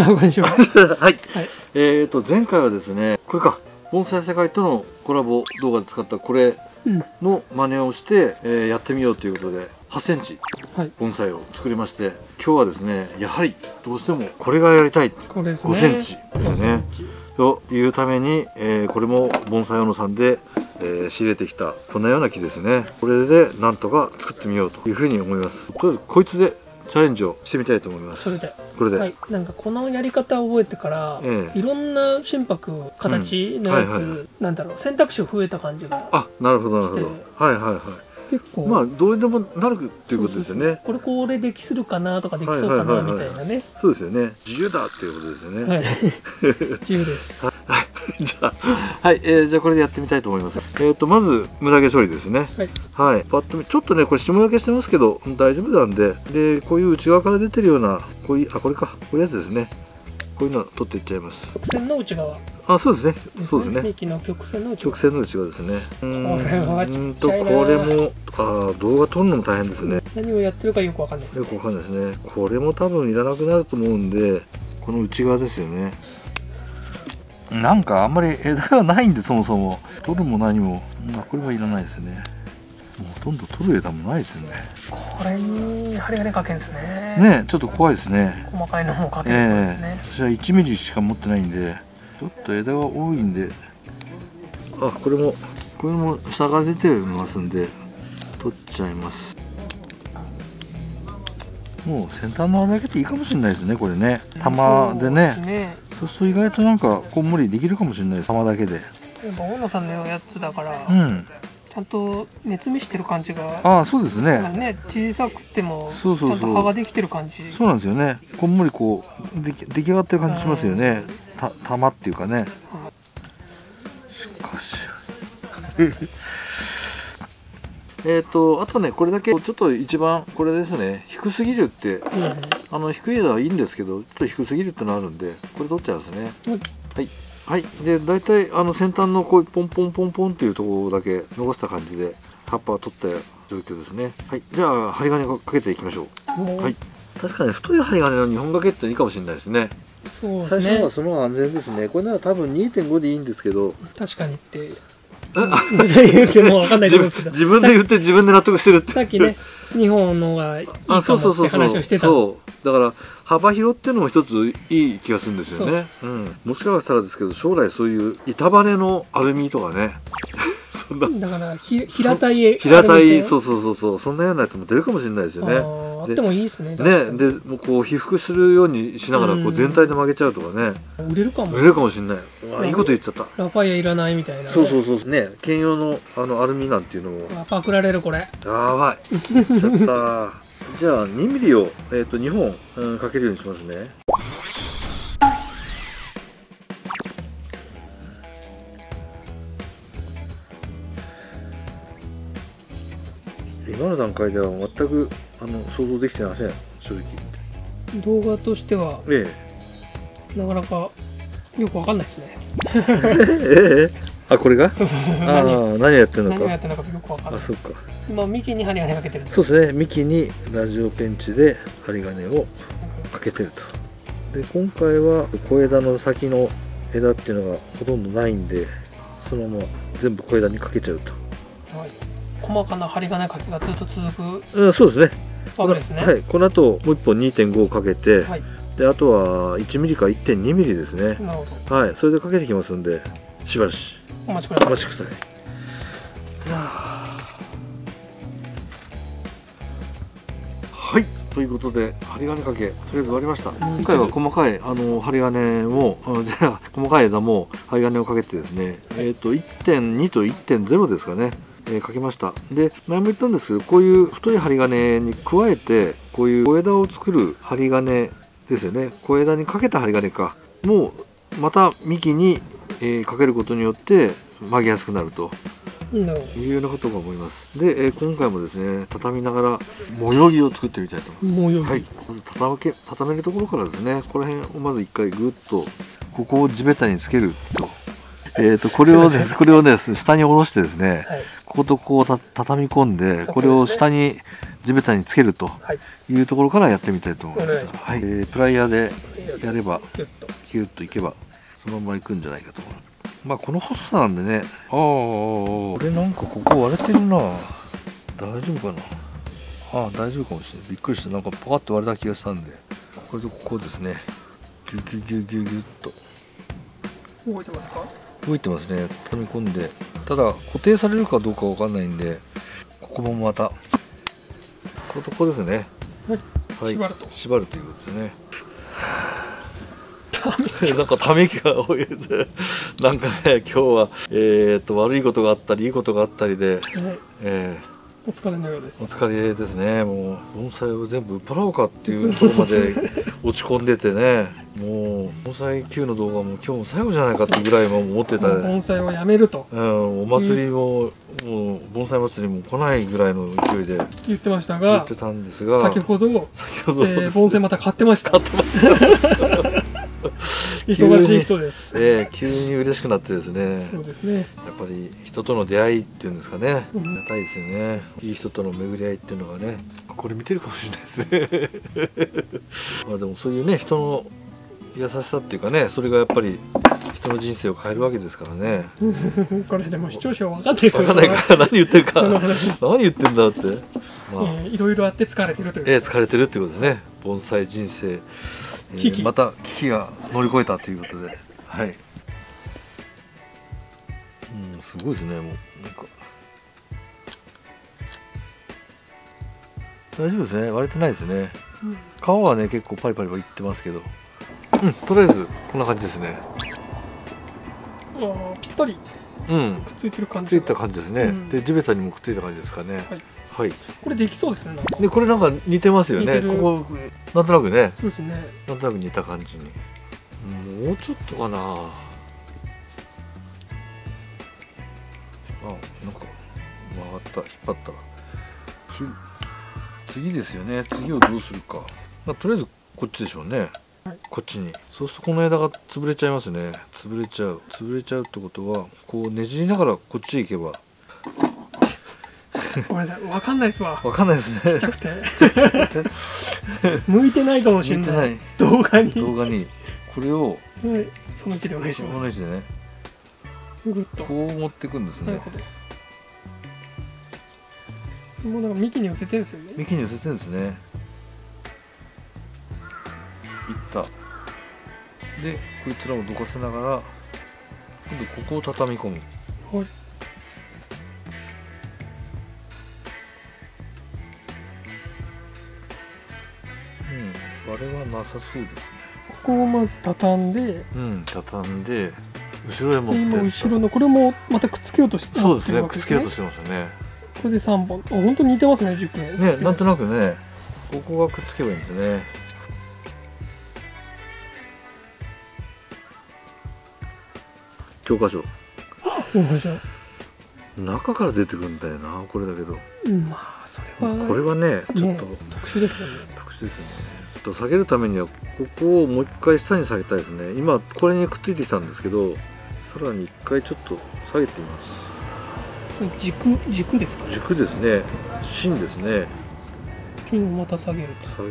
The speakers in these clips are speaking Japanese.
こんにちは。 はい。 はい。 前回はですね、これか、盆栽世界とのコラボ動画で使ったこれの真似をして、やってみようということで、8センチ盆栽を作りまして、今日はですね、やはりどうしてもこれがやりたい。 これですね。 5センチですね。というために、これも盆栽小野さんで、仕入れてきたこんなような木ですね。これでなんとか作ってみようというふうに思います。とりあえずこいつでチャレンジをしてみたいと思います。 それで。 これで。 はい。なんかこのやり方を覚えてから、いろんな心拍形のやつ、なんだろう、選択肢増えた感じが。 あ、なるほどなるほど。はいはいはい。 結構まあどうにでもなるっていうことですよね。 これできするかなとかできそうかなみたいなね。 そうですよね。自由だっていうことですよね。 はい。自由です。 はい。じゃあはい、じゃあこれでやってみたいと思います。まずムダ毛処理ですね。はい。パッと見ちょっとねこれ下焼けしてますけど大丈夫なんで、でこういう内側から出てるようなこういうこれかこういうやつですね。こういうの取っていっちゃいます。 曲線の内側。 あ、そうですね。そうですね。 幹の曲線の内側。 曲線の内側ですね。 これはちっちゃいな。 これも動画撮るのも大変ですね。 何をやってるかよくわかんないですね。 よくわかんないですね。これも多分いらなくなると思うんで、この内側ですよね。なんかあんまり枝がないんでそもそも取るも何も、これはいらないですね。ほとんど取る枝もないですよね。 これに針金かけるんですね。 ね、ちょっと怖いですね。 細かいのもかけるんですね。 私は1ミリしか持ってないんで、ちょっと枝が多いんで、これも下から出てますんで取っちゃいます。もう先端のあれだけでいいかもしれないですね。これね、玉でね。そうすると意外となんかこんもりできるかもしれないです。玉だけで。 大野さんのやつだから。ちゃんと熱見してる感じが。 そうですね。 小さくてもちゃんと葉ができてる感じ。 そうなんですよね。こんもりこう出来上がってる感じしますよね。玉っていうかね。しかしあとねこれだけちょっと一番これですね、低すぎるって、低い枝はいいんですけどちょっと低すぎるってのあるんでこれ取っちゃいますね。はいはい。で大体先端のこういうポンポンポンポンっていうところだけ残した感じで葉っぱを取った状況ですね。はい。じゃあ針金をかけていきましょう。はい。確かに太い針金の2本掛けっていいかもしれないですね。 そうですね。 最初はその方が安全ですね。これなら多分 2.5 でいいんですけど。 確かにって。言っても分かんないと思うんですけど。 自分で言って自分で納得してるって。 さっきね、2本のがいいかもって話をしてたんです。 だから幅広っていうのも一ついい気がするんですよね。もしかしたらですけど将来そういう板バネのアルミとかねそんなだから平たいそうそんなようなやつも出るかもしれないですよね。 あってもいいですね。 でもうこう被覆するようにしながらこう全体で曲げちゃうとかね。 売れるかもしれない。いいこと言っちゃった。 ラファイアいらないみたいな。 そうね、兼用のアルミなんていうのも。 パクられるこれ。 やばい。いっちゃった。じゃあ2ミリを2本かけるようにしますね。今の段階では全く想像できてません、正直。 動画としてはなかなかよくわかんないですね。これが何やってんのかよくわかんない。そうか。今幹に針金かけてる。そうですね、幹にラジオペンチで針金をかけてると。で今回は小枝の先の枝っていうのがほとんどないんで、そのまま全部小枝にかけちゃうと。細かな針金かけがずっと続く。そうですね。はい、この後もう一本 2.5 かけて、であとは1ミリか 1.2 ミリですね。はい、それでかけてきますんで、しばしお待ちください。はい、ということで針金かけとりあえず終わりました。今回は細かい針金をじゃあ細かい枝も針金をかけてですね、1.2 と 1.0 ですかね。かけました。で前も言ったんですけど、こういう太い針金に加えてこういう小枝を作る針金ですよね。小枝にかけた針金かもうまた幹に、かけることによって曲げやすくなるというようなことが思います。で、今回もですね畳みながら模様着を作ってみたいと思います。はい、まず畳めるところからですね、この辺をまず一回ぐっとここを地べたにつけると。これをね下に下ろしてですね、こことこう畳み込んでこれを下に地べたにつけるというところからやってみたいと思います。はい、プライヤーでやればキュッとキュッといけばそのままいくんじゃないかと思う。まあこの細さなんでね。これなんかここ割れてるな。大丈夫かな。大丈夫かもしれない。びっくりしてなんかパカッと割れた気がしたんで、これでここですね。ギュギュギュギュギュッと動いてますか？ 動いてますね。畳み込んで、ただ固定されるかどうかわかんないんで、ここもまたここですね。 はい、 縛るということですね。なんかため息が多いです。なんかね、今日は悪いことがあったりいいことがあったりで、 お疲れのようです。 お疲れですね。もう盆栽を全部売っ払おうかっていうところまで落ち込んでてね、もう盆栽級の動画も今日も最後じゃないかっていうぐらいも思ってた。 盆栽をやめると、 お祭りも、もう盆栽祭りも来ないぐらいの勢いで言ってました言が、 ってたんですが、 先ほど盆栽また買ってました。忙しい人です。 急に嬉しくなってですね。 そうですね。 やっぱり人との出会いっていうんですかね。ありがたいですよね。いい人との巡り合いっていうのがね。これ見てるかもしれないですね。まあでもそういうね、人の優しさっていうかね、それがやっぱり人の人生を変えるわけですからね。 これでも視聴者は分かんないですよね。 分かんないから何言ってるか、何言ってんだって。 いろいろあって疲れてるという。 疲れてるっていうことですね。盆栽人生。また危機が乗り越えたということで、はい。すごいですね。もうなんか大丈夫ですね。割れてないですね。皮はね結構パリパリはいってますけど、とりあえずこんな感じですね。 ぴったり。くっついてる感じ。 くっついた感じですね。で地べたにもくっついた感じですかね。はい。 これできそうですね。 でこれなんか似てますよね。ここなんとなくね。 そうですね。 なんとなく似た感じに。もうちょっとかな。なんか曲がった、引っ張ったら。次ですよね。次をどうするか。とりあえずこっちでしょうね。こっちに。そうするとこの枝が潰れちゃいますね。潰れちゃうってことは、こうねじりながらこっちへ行けば。 ごめんなさい、わかんないですわ。 わかんないですね。 ちっちゃくて。向いてないかもしれない。動画に。 これを。 その位置でお願いします。 その位置でね。こう持っていくんですね。 なるほど。もうなんか幹に寄せてるんですよね。 幹に寄せてるんですね。いった。で、こいつらをどかせながら、今度ここを畳み込む。 はい。 あれはなさそうですね。 ここをまず畳んで、 畳んで後ろへ持って今後ろのこれもまたくっつけようとしてそうですね。くっつけようとしてますよね。 これで3本。本当に似てますね、塾ね。なんとなくね、ここがくっつけばいいんですね。教科書。中から出てくるんだよな、これだけど。 まあそれはこれはね、ちょっと特殊ですよね。 特殊ですよね。ちょっと下げるためにはここをもう一回下に下げたいですね。今これにくっついてきたんですけど、さらに一回ちょっと下げてみます。 軸ですか？ 軸ですね。芯ですね。 芯をまた下げる。 下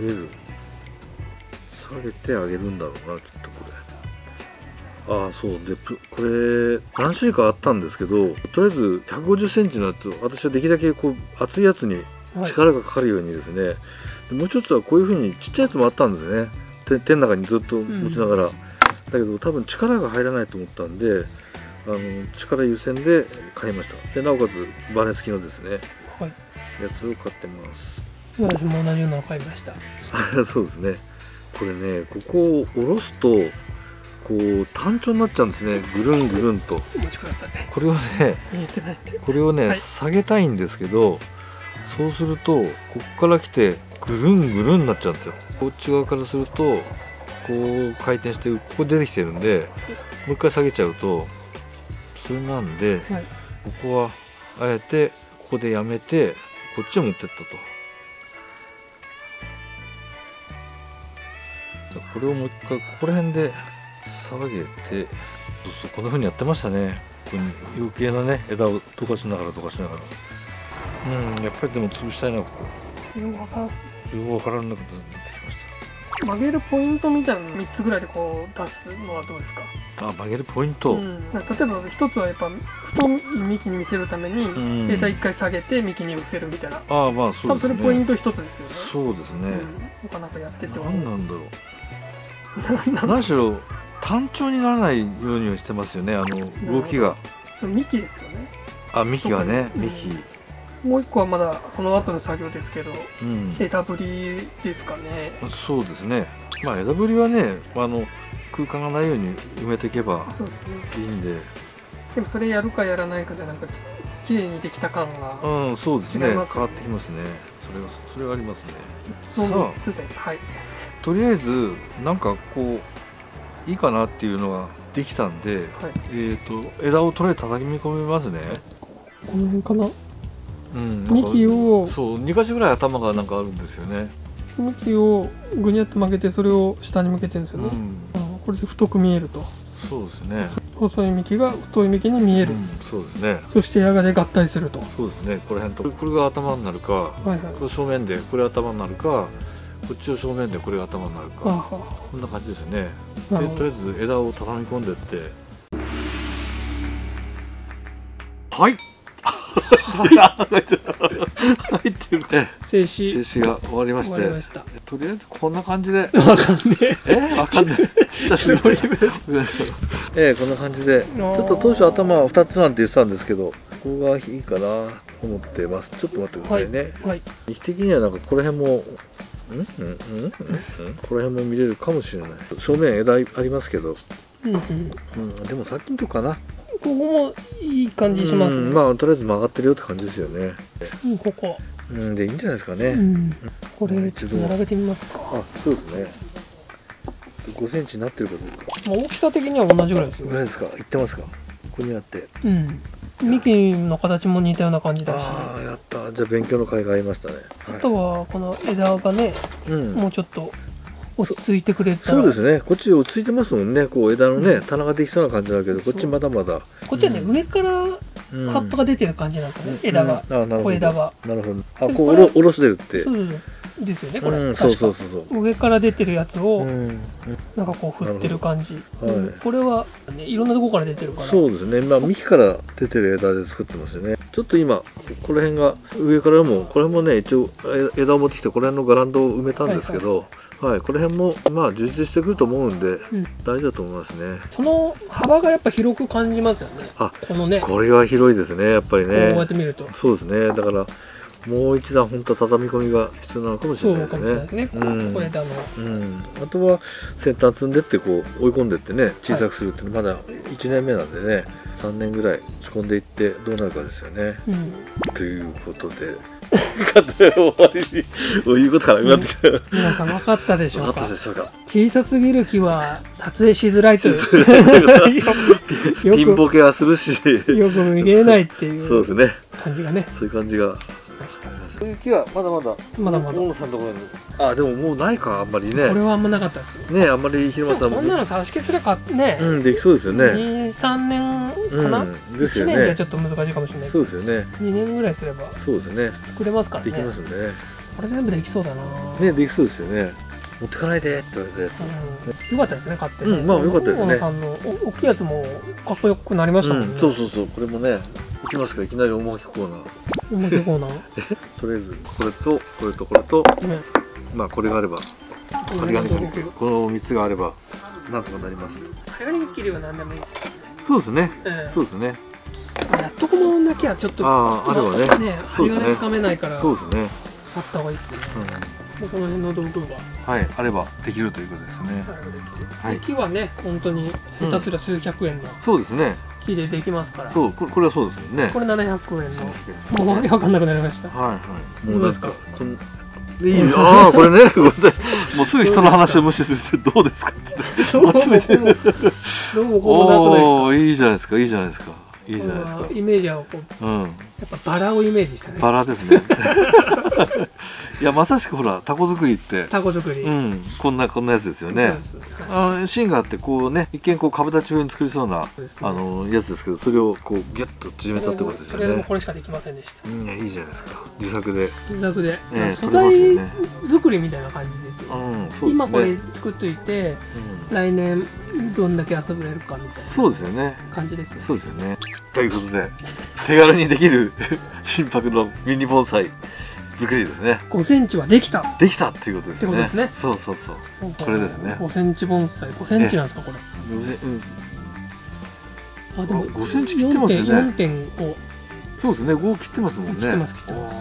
げてあげるんだろうな、きっとこれ。そうで、これ何種類かあったんですけど、とりあえず150センチのやつを私はできるだけこう厚いやつに力がかかるようにですね、もう一つはこういうふうにちっちゃいやつもあったんですね。手の中にずっと持ちながら、だけど多分力が入らないと思ったんで、力優先で買いました。でなおかつバネ付きのですね、やつを買ってます。 私も同じようなの買いました。 そうですね。これね、ここを下ろすとこう単調になっちゃうんですね。ぐるんぐるんと。 お待ちください。 これをね、下げたいんですけど、そうするとここから来てぐるんぐるんになっちゃうんですよ。こっち側からするとこう回転してここ出てきてるんで、もう一回下げちゃうとそれなんで、ここはあえてここでやめてこっちを持ってったと。これをもう一回ここら辺で下げて、こんな風にやってましたね。ここに余計なね枝を溶かしながらやっぱりでも潰したいな。ここよくわからなくなってきまし曲げるポイントみたいなの3つぐらいでこう出すのはどうですか？ あ、曲げるポイント、 例えば1つはやっぱ太い幹に見せるために枝1回下げて幹に寄せるみたいな。 ああ、まあそうですね。 多分それポイント1つですよね。 そうですね。 他なんかやってて何なんだろう。何しろ単調にならないようにはしてますよね、動きが。 幹ですよね。 あ、幹がね、幹。 もう一個はまだこの後の作業ですけど、枝ぶりですかね。 そうですね。まあ枝ぶりはね、空間がないように埋めていけばいいんで。 でもそれやるかやらないかでなんか綺麗にできた感が、 そうですね。変わってきますね。それはありますね。さあ、 はい。 とりあえずなんかこういいかなっていうのができたんで、枝をとりあえず叩き込みますね。 この辺かな。 幹をそう2か所ぐらい頭がなんかあるんですよね。 幹をぐにゃっと曲げてそれを下に向けてるんですよね。これで太く見えると。 そうですね。 細い幹が太い幹に見える。 そうですね。 そしてやがて合体すると。 そうですね。これが頭になるか、これ正面でこれ頭になるか、こっちを正面でこれが頭になるか、こんな感じですよね。でとりあえず枝を畳み込んでって、はいはいっていう静止が終わりまして、とりあえずこんな感じで、わかんねえ、わかんねえ、ちっちゃすごいこんな感じで、ちょっと当初頭は2つなんて言ってたんですけど、ここがいいかなと思ってます。ちょっと待ってくださいね。時期的にはなんかこの辺もこの辺も見れるかもしれない。正面枝ありますけど、でもさっきのとこかな。 ここもいい感じしますね。 まあとりあえず曲がってるよって感じですよね。 ここ。 でいいんじゃないですかね。 これちょっと並べてみますか。 あ、そうですね。5センチになってるかどうか。 大きさ的には同じぐらいですよ。 ぐらいですか。いってますか。ここにあって。 幹の形も似たような感じだし。 ああ、やった。じゃあ勉強の甲斐がありましたね。 あとはこの枝がね、もうちょっと落ち着いてくれたら。 そうですね。こっち落ち着いてますもんね。こう枝のね、棚ができそうな感じだけど、こっちまだまだ。 こっちはね、上から葉っぱが出てる感じなんですよね。枝が。小枝が。 なるほど。あ、こう下ろしてるって。 そうですよね。これ。 そう上から出てるやつをなんかこう振ってる感じ。これはね、いろんなところから出てるから。 そうですね。まあ幹から出てる枝で作ってますよね。ちょっと今この辺が上からもこれもね、一応枝を持ってきてこの辺のガランドを埋めたんですけど、この辺もまあ充実してくると思うんで大事だと思いますね。 その幅がやっぱ広く感じますよね。このね。 これは広いですね、やっぱりね。 こうやって見ると。 そうですね。だからもう一段本当は畳み込みが必要なのかもしれないですね。 これだの。 あとは先端積んでってこう追い込んでってね、小さくするってまだ1年目なんでね、3年ぐらい仕込んでいってどうなるかですよね。ということで。終わりにこういうことがなくなってきた。 皆さん分かったでしょうか。小さすぎる木は撮影しづらいという。 ピンボケはするし、 よく見えないっていう。 そうですね。 感じがね。 そういう感じが。そういう木はまだまだ。大野さんのところに。あ、でももうないか、あんまりね。 これはあんまなかったですね。あんまり広間さんも。 こんなの差し消すればね。 できそうですよね。 2、3年かな。 ですよね。 1年じゃちょっと難しいかもしれない。 そうですよね。 2年ぐらいすれば。 そうですね。 作れますからね。 できますね。 これ全部できそうだな。 ね、できそうですよね。持ってかないでって言われたやつ。よかったですね、買って。 まあよかったですね。 さんの大きいやつもかっこよくなりましたもんね。 そう。これもね、いきますか、いきなりおまけコーナー。 おまけコーナー。 とりあえずこれとこれとこれと、まあこれがあれば、針金切り、この3つがあればなんとかなります。 針金切りは何でもいいです。 そうですね。そうですね。 やっとこのだけはちょっとあればね、 針金つかめないから。 そうですね。 あった方がいいですね。この辺の道具があればできるということですね。 木はね、本当に下手すりゃ数百円の。 そうですね。 木でできますから。 そう、これはそうですよね。 これ700円の。もうわけわかんなくなりました。 もうですか。ああ、これね、ごめんなさい。もうすぐ人の話を無視するってどうですかっつって。 どうもこうもなくないですか。 いいじゃないですか、いいじゃないですか。 いいじゃないですか。 イメージはこう、やっぱバラをイメージしたね。 バラですね。いやまさしくほらタコ作りってタコ作り、 こんなやつですよね。芯があってこうね、一見こう株立ち風に作りそうなやつですけど、それをこうギュッと縮めたってことですよね。 それでもこれしかできませんでした。 いやいいじゃないですか。自作で素材作りみたいな感じですよ。今これ作っといて来年どんだけ遊べれるかみたいな、 そうですよね、 感じですよ。 そうですよね。ということで手軽にできる心拍のミニ盆栽作りですね。 5センチはできたっていうことですね。そうそうそう、これですね。 5センチ盆栽、5センチなんですかこれ。あ、でも 5センチ切ってますよね。 4.5。 そうですね、5切ってますもんね。 切ってます。 おお、いった。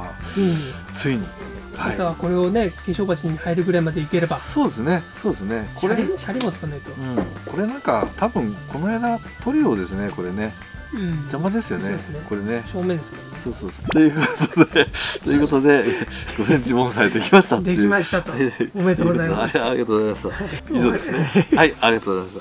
ついにあとはこれをね、化粧鉢に入るぐらいまでいければ。 そうですね、そうですね。 これシャリも作らないと。 これなんか多分この間塗料ですね、これね。邪魔ですよね、これね。 正面ですね。 そうそうそう。ということで5センチ盆栽できました。 できましたと。おめでとうございます。 ありがとうございました。以上ですね。はい、ありがとうございました。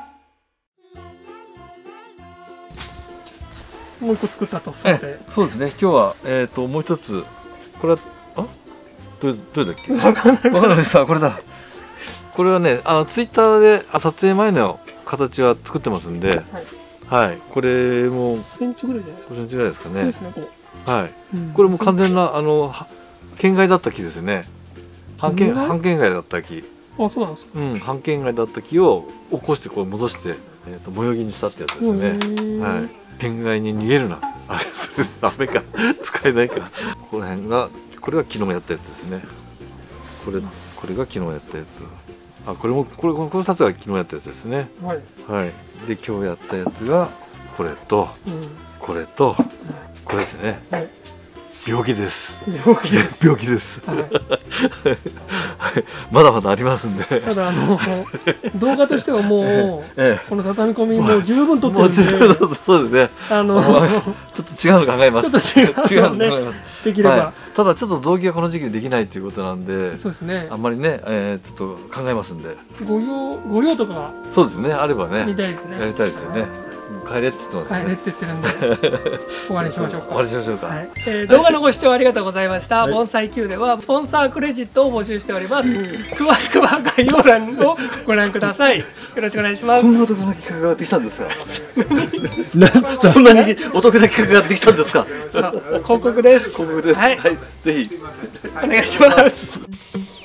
もう一個作ったと。 そうですね。今日はもう一つ、これはどれだっけ？わかりました。これだ。これはね、ツイッターで撮影前の形は作ってますんで、はい、これも 5センチぐらいじゃないですか。 5センチぐらいですかね。 ですね、 はい。これも完全な県外だった木ですね。半県外だった木。 あ、そうなんですか。 半県外だった木を起こしてこう戻して模様木にしたってやつですね。はい。県外に逃げるな。あれそれダメか、使えないか。この辺が、これが昨日やったやつですね。これが昨日やったやつ。この2つが昨日やったやつですね。はい。で今日やったやつがこれと、これとこれですね。病気です。病気です。まだまだありますんで。 ただ動画としてはもうこの畳み込みもう十分撮ってるんで。 そうですね。ちょっと違うの考えます。 ちょっと違うの考えます。できれば。 ただちょっと雑木がこの時期できないということなんで。 そうですね。 あんまりね、ちょっと考えますんで。 ご用とか。 そうですね。あればね。 見たいですね。 やりたいですよね。帰れって言ってますね。 帰れって言ってるんで終わりにしましょうか。 終わりにしましょうか。 動画のご視聴ありがとうございました。盆栽 Q ではスポンサークレジットを募集しております。詳しくは概要欄をご覧ください。よろしくお願いします。 こんなお得な企画ができたんですか。そんなにお得な企画ができたんですか。 広告です。 広告です。はい、ぜひお願いします。